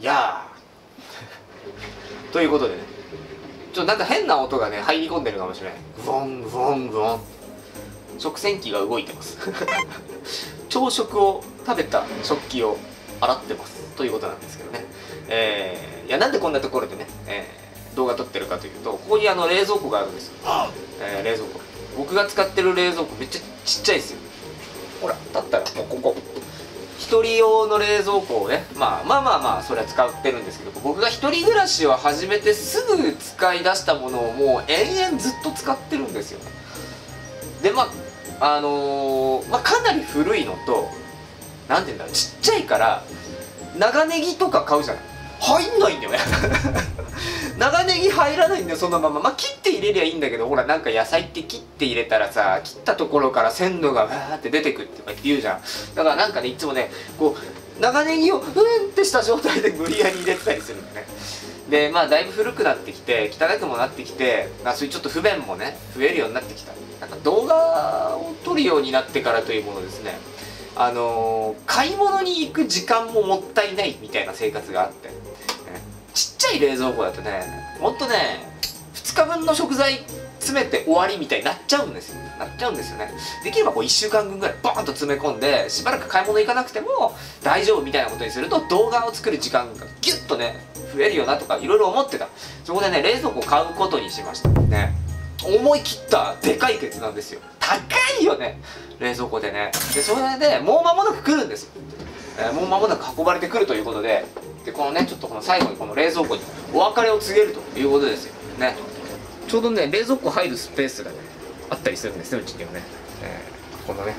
いやーということでね、なんか変な音がね入り込んでるかもしれない。グオングオングオン、食洗機が動いてます朝食を食べた食器を洗ってますということなんですけどね。いや、なんでこんなところでね、動画撮ってるかというと、ここに冷蔵庫があるんですよ。冷蔵庫、僕が使ってる冷蔵庫めっちゃちっちゃいですよ。ほら、だったらもうここ一人用の冷蔵庫をね、まあそれは使ってるんですけど、僕が一人暮らしを始めてすぐ使い出したものをもう延々ずっと使ってるんですよ。でかなり古いのと、なんていうんだろう、ちっちゃいから長ネギとか買うじゃない、入んないんだよね長ネギ入らないんだよ、そのまま。切って入れりゃいいんだけど、ほら、なんか野菜って切って入れたらさ、切ったところから鮮度がわーって出てくって言うじゃん。だからなんかね、いつもね、こう長ネギをってした状態で無理やり入れてたりするんだね。でだいぶ古くなってきて、汚くもなってきて、そういうちょっと不便もね増えるようになってきた。なんか動画を撮るようになってからというものですね、買い物に行く時間ももったいないみたいな生活があって、ちっちゃい冷蔵庫だとね、ほんとね2日分の食材詰めて終わりみたいになっちゃうんですよね。できればこう1週間分ぐらいボーンと詰め込んで、しばらく買い物行かなくても大丈夫みたいなことにすると、動画を作る時間がギュッとね増えるよなとかいろいろ思ってた。そこでね、冷蔵庫を買うことにしましたね。思い切ったでかい決断ですよ。高いよね、冷蔵庫でね。でそれでもう間もなく来るんですよ。もう間もなく運ばれてくるということで、このね、ちょっとこの最後にこの冷蔵庫にお別れを告げるということですよね。ちょうどね、冷蔵庫入るスペースがねあったりするんですね、うちにはね。このね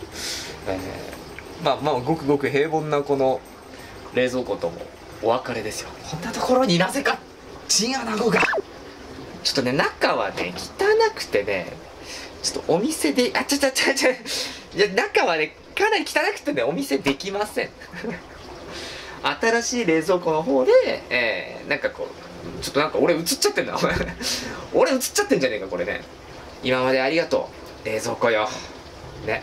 ごくごく平凡なこの冷蔵庫ともお別れですよ。こんなところになぜかチンアナゴが。ちょっとね、中はね汚くてね、ちょっとお店でいや中はねかなり汚くてね、お店できません新しい冷蔵庫の方で、なんかこうちょっとなんか俺映っちゃってんだ俺映っちゃってんじゃねえかこれね。今までありがとう冷蔵庫よね。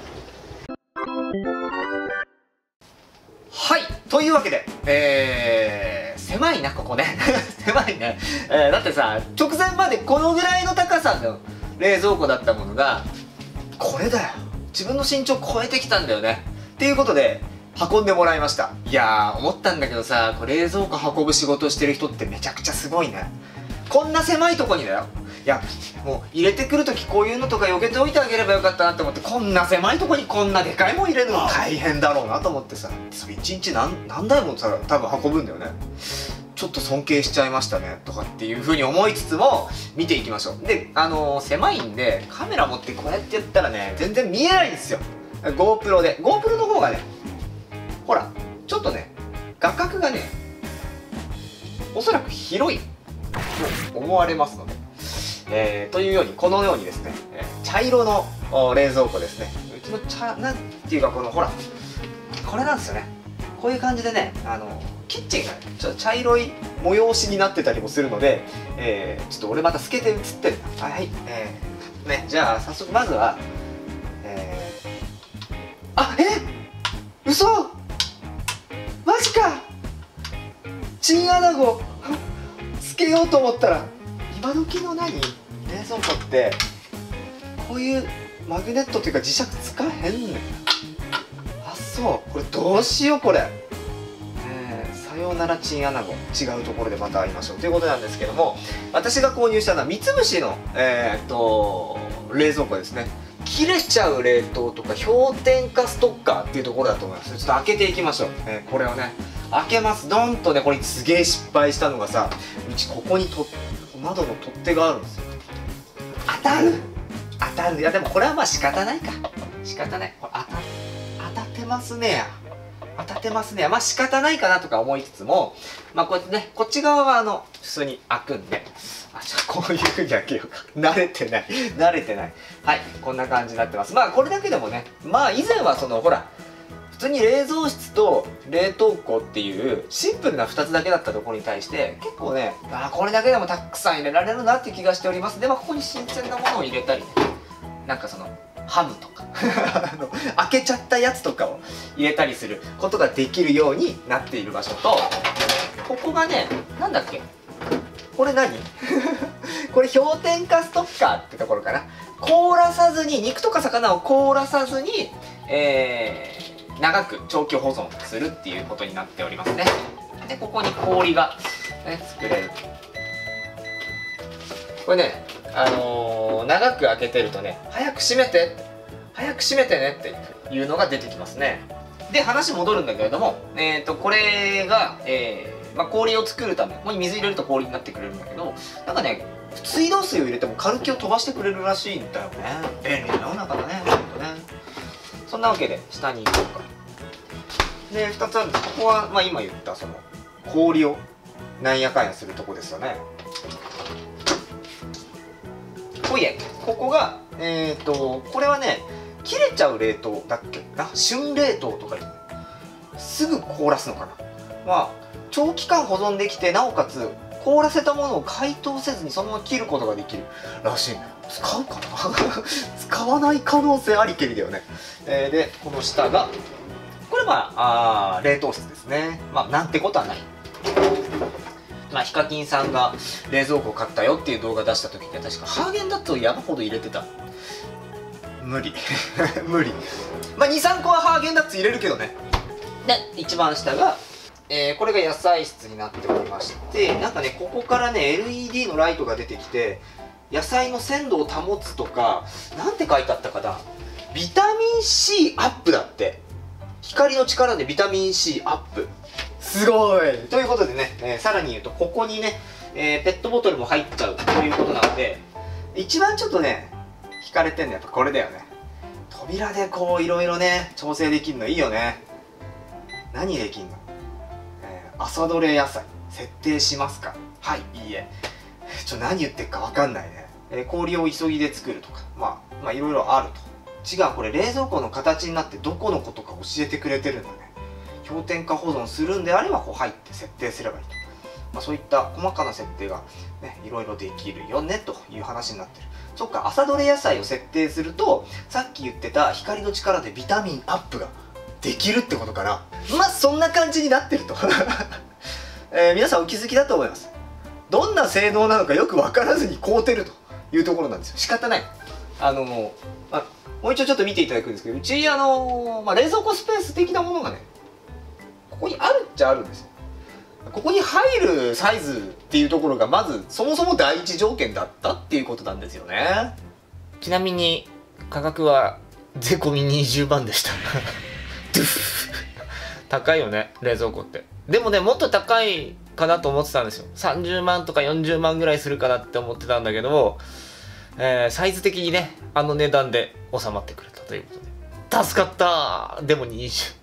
はい、というわけで狭いなここね狭いね、だってさ、直前までこのぐらいの高さの冷蔵庫だったものがこれだよ、自分の身長超えてきたんだよねっていうことで運んでもらいました。いやー、思ったんだけどさ、これ冷蔵庫運ぶ仕事してる人ってめちゃくちゃすごいね。こんな狭いとこにだよ。いや、もう入れてくるときこういうのとか避けておいてあげればよかったなって思って、こんな狭いとこにこんなでかいもん入れるの大変だろうなと思ってさ、それ1日何台もさ多分運ぶんだよね。ちょっと尊敬しちゃいましたねとかっていう風に思いつつも見ていきましょう。で狭いんでカメラ持ってこうやってやったらね全然見えないんですよ。 GoPro で GoPro の方がね、ほらちょっとね画角がねおそらく広いと思われますので、というようにこのようにですね、茶色の冷蔵庫ですね。うちのなんていうか、このほらこれなんですよね。こういう感じでね、キッチンがねちょっと茶色い催しになってたりもするので、ちょっと俺また透けて映ってる。はい、ね、じゃあ早速まずは嘘マジか、チンアナゴつけようと思ったら、今時の冷蔵庫ってこういうマグネットっていうか磁石使えへんねん。あ、そう、これどうしようこれ。さようならチンアナゴ、違うところでまた会いましょうということなんですけども、私が購入したのは三つ星の冷蔵庫ですね。切れちゃう冷凍とか氷点下ストッカーっていうところだと思います。ちょっと開けていきましょう。これをね開けます。ドンとね、これすげえ失敗したのがさ、うちここに窓の取っ手があるんですよ。当たる。いやでもこれはまあ仕方ないか、仕方ない。これ当たってますね。まあ仕方ないかなとか思いつつも、まあこうやってね、こっち側は普通に開くんで、じゃあこういう風に開けようか。慣れてない。はい、こんな感じになってます。まあこれだけでもね、まあ以前はほら普通に冷蔵室と冷凍庫っていうシンプルな2つだけだったところに対して、結構ね、これだけでもたくさん入れられるなっていう気がしております。でここに新鮮なものを入れたりね、なんかハムとか開けちゃったやつとかを入れたりすることができるようになっている場所と、ここがね、なんだっけ、これ何これ氷点下ストッカーってところかな。凍らさずに、肉とか魚を凍らさずに、長く長期保存するっていうことになっておりますね。で、ここに氷が、ね、作れる。これね、長く開けてるとね、早く閉めて、早く閉めてねっていうのが出てきますね。で、話戻るんだけれども、これが、まあ、氷を作るため、ここに水入れると氷になってくれるんだけど、なんかね、水道水を入れてもカルキを飛ばしてくれるらしいんだよね。便利な世の中だね、ほんとね。そんなわけで、下に行こうか。で、2つあるんです。ここは、まあ、今言ったその氷をなんやかんやするとこですよね。おいえ、ここがこれはね、切れちゃう冷凍だっけな、旬冷凍とかいう、すぐ凍らすのかな。まあ長期間保存できて、なおかつ凍らせたものを解凍せずにそのまま切ることができるらしい。使うかな使わない可能性ありけりだよね。で、この下がこれは冷凍室ですね。まあなんてことはない。まあヒカキンさんが冷蔵庫を買ったよっていう動画出した時って確かハーゲンダッツを山ほど入れてた。無理無理。まあ 2,3 個はハーゲンダッツ入れるけどね。で、一番下がこれが野菜室になっておりまして、なんかね、ここからね LED のライトが出てきて、野菜の鮮度を保つとか、なんて書いてあったかな、ビタミン C アップだって。光の力でビタミン C アップ、すごいということでね、さらに言うとここにね、ペットボトルも入っちゃうということなので、一番ちょっとね惹かれてんのはやっぱこれだよね。扉でこういろいろね調整できるのいいよね。何できんの、朝どれ野菜設定しますか。はい、いいえ。何言ってるか分かんないね。氷を急ぎで作るとか、まあいろいろあると。違う、これ冷蔵庫の形になってどこのことか教えてくれてるんだね。氷点下保存するんであればこう入って設定すればいいと。まあ、そういった細かな設定がねいろいろできるよねという話になってる。そっか、朝どれ野菜を設定するとさっき言ってた光の力でビタミンアップができるってことかな。まあそんな感じになってると皆さんお気づきだと思います。どんな性能なのかよく分からずに買うてるというところなんですよ。仕方ない。もう一度ちょっと見ていただくんですけど、うち冷蔵庫スペース的なものがねここにあるっちゃあるんですよ。ここに入るサイズっていうところがまずそもそも第一条件だったっていうことなんですよね。ちなみに価格は税込み20万でした高いよね冷蔵庫って。でもね、もっと高いかなと思ってたんですよ。30万とか40万ぐらいするかなって思ってたんだけど、サイズ的にねあの値段で収まってくれたということで助かった。でも20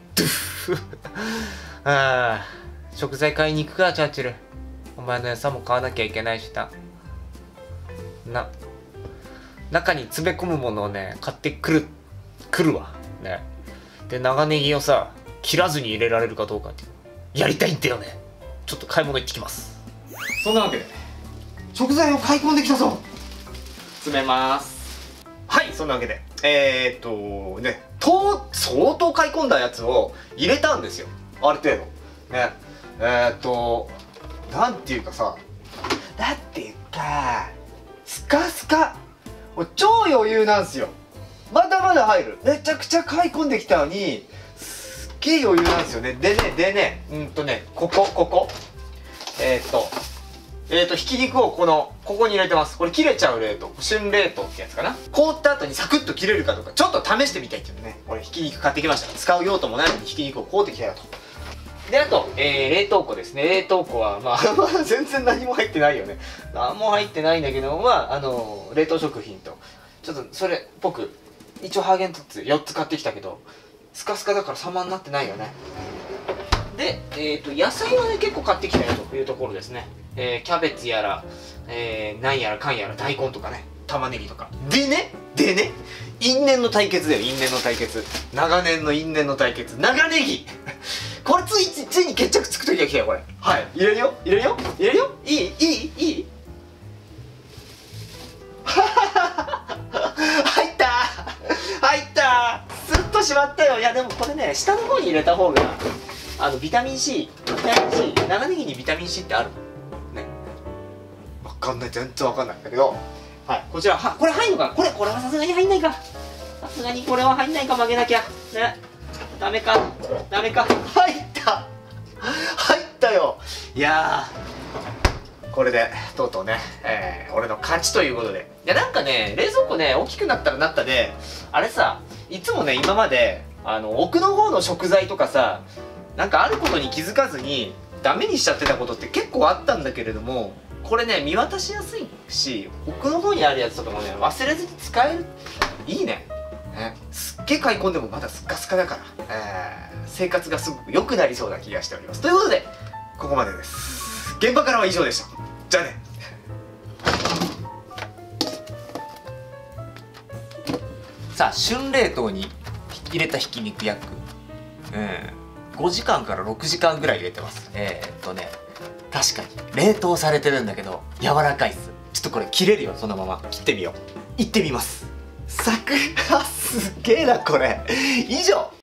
あー、食材買いに行くかチャーチル。お前の餌も買わなきゃいけないしな。中に詰め込むものをね買ってくるわね。で、長ネギをさ切らずに入れられるかどうかっていうやりたいんだよね。ちょっと買い物行ってきます。そんなわけで食材を買い込んできたぞ。詰めます。はい、そんなわけで相当買い込んだやつを入れたんですよ、ある程度ね。なんていうかさ、だっていうかスカスカ、超余裕なんすよ。まだまだ入る。めちゃくちゃ買い込んできたのにすっげえ余裕なんですよね。でねここひき肉をここに入れてます。これ切れちゃう冷凍、旬冷凍ってやつかな。凍った後にサクッと切れるかどうかちょっと試してみたいっていうのね。俺ひき肉買ってきました。使う用途もないのにひき肉を買うてきたよと。で、あと、冷凍庫ですね。冷凍庫はまあ全然何も入ってないよね。何も入ってないんだけど、冷凍食品とちょっとそれっぽく一応ハーゲンダッツ4つ買ってきたけどスカスカだから様になってないよね。で、野菜はね結構買ってきたよというところですね。キャベツやら、なんやらかんやら大根とかね、玉ねぎとかでね因縁の対決だよ。因縁の対決、長年の因縁の対決、長ネギこれついに決着つく時が来たよこれ。はい、入れるよいい入った個しまったよ。いやでもこれね、下の方に入れた方がビタミン C、長ネギにビタミン C ってあるね。わかんない、全然わかんないんだけど、はい、こちらこれ入んのかな。これはさすがに入んないか。さすがにこれは入んないか。曲げなきゃね。ダメか入ったよ。いやー、これでとうとうね、俺の勝ちということで。いやなんかね、冷蔵庫ね大きくなったらなったで、あれさ、いつもね今まで奥の方の食材とかさ、なんかあることに気づかずにダメにしちゃってたことって結構あったんだけれども、これね見渡しやすいし、奥の方にあるやつとかもね忘れずに使える。いいね。すっげえ買い込んでもまだスッカスカだから、生活がすごく良くなりそうな気がしております。ということでここまでです。現場からは以上でした。じゃあね。さあ、春冷凍に入れたひき肉約5時間から6時間ぐらい入れてます。確かに冷凍されてるんだけど柔らかいっす。ちょっとこれ切れるよ。そのまま切ってみよう。いってみます。サクッ、すっげえなこれ。以上。